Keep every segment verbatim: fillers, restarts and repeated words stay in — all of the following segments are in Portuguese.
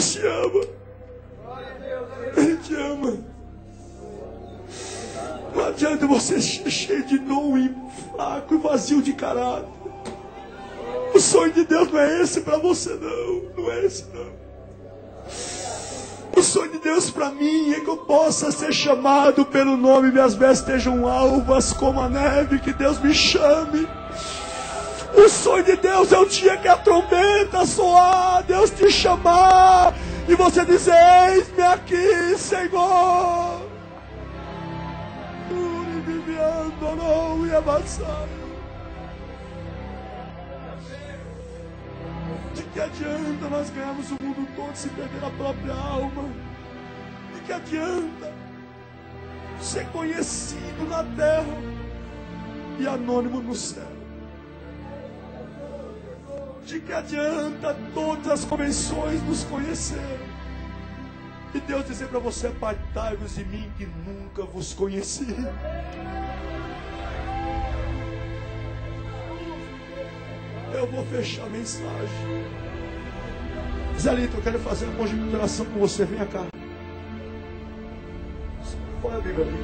Deus te ama. Ele te ama. Não adianta você ser cheio de dom e fraco e vazio de caráter. O sonho de Deus não é esse para você, não. Não é esse, não. O sonho de Deus para mim é que eu possa ser chamado pelo nome, minhas vestes estejam alvas como a neve, que Deus me chame. O sonho de Deus é o dia que a trombeta soar, Deus te chamar, e você dizer, eis-me aqui, Senhor. Não e avançar. De que adianta nós ganharmos o mundo todo se perder a própria alma? De que adianta ser conhecido na terra e anônimo no céu? De que adianta todas as convenções nos conhecer e Deus dizer para você, apartai-vos de mim que nunca vos conheci? Eu vou fechar a mensagem. Zelito, eu quero fazer uma conjecturação com você. Venha cá. Qual é a Bíblia ali?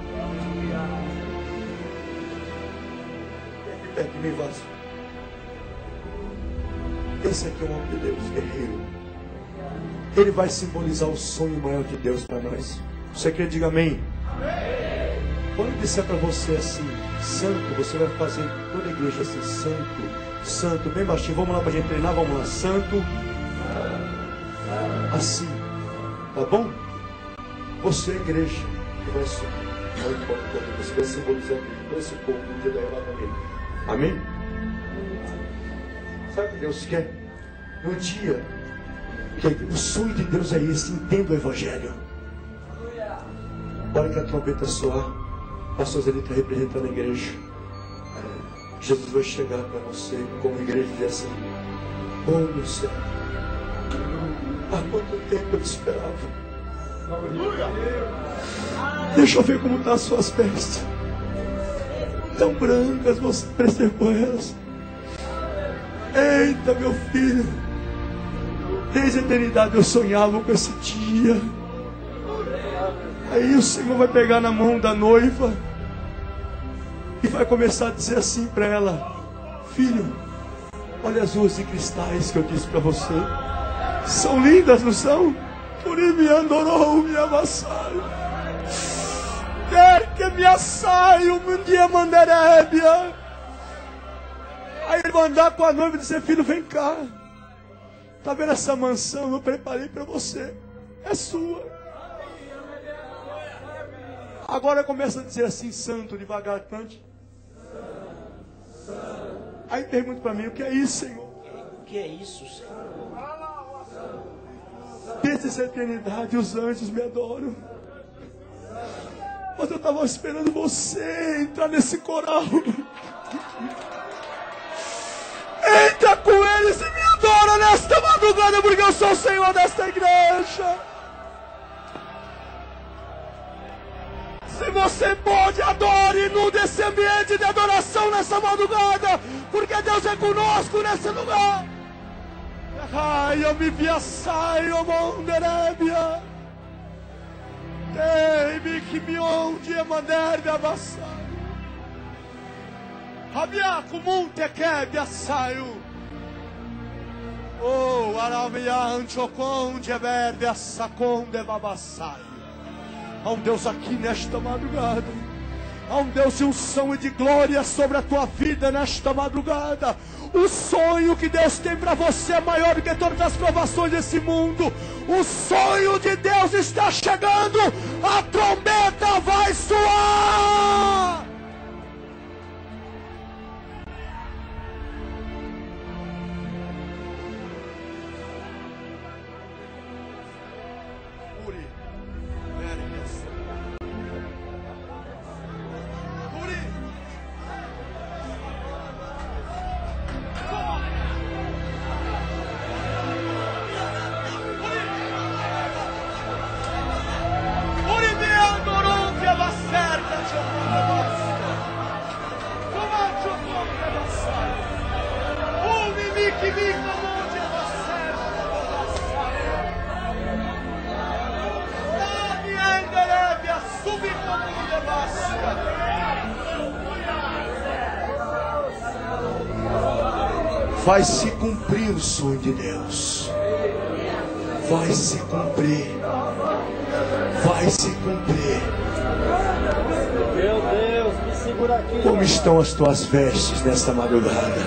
Vem aqui perto de mim, vaso. Esse aqui é o homem de Deus, guerreiro. Ele vai simbolizar o sonho maior de Deus para nós. Você quer? Diga amém. Amém. Quando eu disser para você assim, santo, você vai fazer toda a igreja assim, santo. Santo, bem baixinho, vamos lá para a gente treinar, vamos lá, santo, assim, tá bom? Você é a igreja que vai subir, não importa o que você vai simbolizar todo esse povo no dia da arrebatamento, amém? Sabe o que Deus quer? No dia, que o sonho de Deus é esse, entenda o Evangelho. A hora que a trombeta soar, o pastor Zé está representando a igreja. Jesus vai chegar para você como igreja e dizer assim, oh meu Senhor, há quanto tempo eu te esperava? Deixa eu ver como estão as suas vestes. Tão brancas, você preservou elas. Eita, meu filho, desde a eternidade eu sonhava com esse dia. Aí o Senhor vai pegar na mão da noiva e vai começar a dizer assim para ela, filho, olha as ruas de cristais que eu disse para você. São lindas, não são? Por isso me adorou, me amassaio. Quer que me assaio um dia mandarébia. Aí ele vai andar com a noiva e dizer, filho, vem cá. Tá vendo essa mansão? Eu preparei para você. É sua. Agora começa a dizer assim, santo, devagar, cante. Aí pergunta para mim, o que é isso, Senhor? O que é isso, Senhor? Desde essa eternidade os anjos me adoram. Mas eu estava esperando você entrar nesse coral. Entra com eles e me adora nesta madrugada, porque eu sou o Senhor desta igreja. Se você pode, adore, inunde esse ambiente de adoração nessa madrugada, porque Deus é conosco nesse lugar. Ai, eu me vi a saio, monderebia. Teme que me onde é manderbe abassai. Rabia comunte quebe a saio. Oh, aramia anchoconde verde a saconde babassai. Há um Deus aqui nesta madrugada. Há um Deus de unção e de glória sobre a tua vida nesta madrugada. O sonho que Deus tem para você é maior do que todas as provações desse mundo. O sonho de Deus está chegando. A trombeta vai soar. Uri me adorou que ela cerca de Vai se cumprir o sonho de Deus. Vai se cumprir. Vai se cumprir. Meu Deus, me segura aqui. Como estão as tuas vestes nesta madrugada?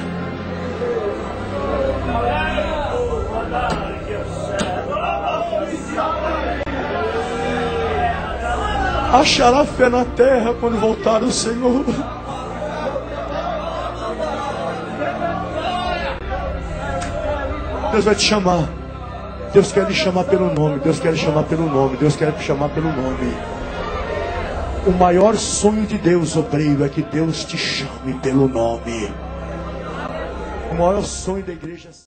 Achará fé na terra quando voltar o Senhor. Deus vai te chamar. Deus quer lhe chamar pelo nome. Deus quer lhe chamar pelo nome. Deus quer te chamar pelo nome. O maior sonho de Deus, obreiro, é que Deus te chame pelo nome. O maior sonho da igreja